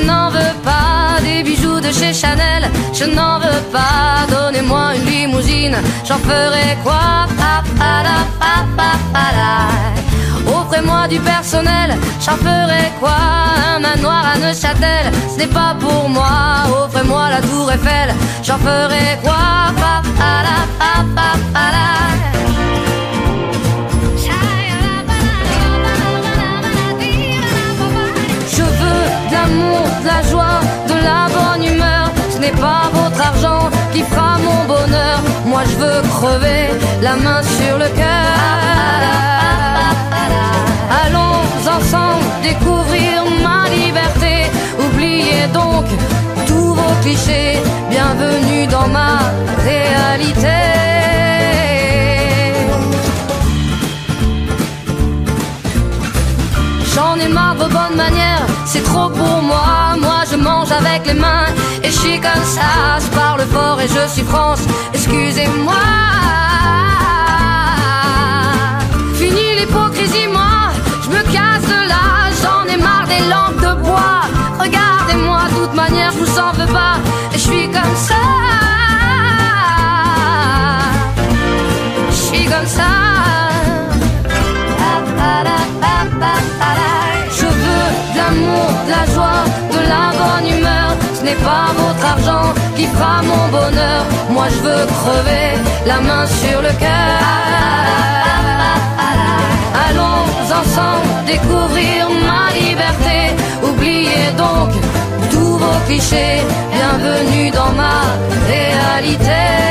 n'en veux pas des bijoux de chez Chanel, je n'en veux pas. Donnez-moi une limousine, j'en ferai quoi? Offrez-moi du personnel, j'en ferai quoi? Un manoir à Neuchâtel, ce n'est pas pour moi. Offrez-moi la tour Eiffel, j'en ferai quoi? Je veux de l'amour, de la joie, de la bonne humeur. Ce n'est pas votre argent qui fera mon bonheur. Moi je veux crever la main sur le cœur. Allons ensemble découvrir ma liberté. Oubliez donc tous vos clichés. Bienvenue dans ma réalité. J'en ai marre de vos bonnes manières, c'est trop pour moi. Moi je mange avec les mains et je suis comme ça. Je parle fort et je suis France, excusez-moi. Fini l'hypocrisie, moi je me casse de là. J'en ai marre des lampes de bois. Regardez-moi, de toute manière je vous en veux pas. Et je suis comme ça. Je suis comme ça. Je veux de l'amour, de la joie, de la bonne humeur. Ce n'est pas votre argent qui fera mon bonheur. Moi je veux crever la main sur le cœur. Allons ensemble découvrir ma liberté. Oubliez donc tous vos clichés. Bienvenue dans ma réalité.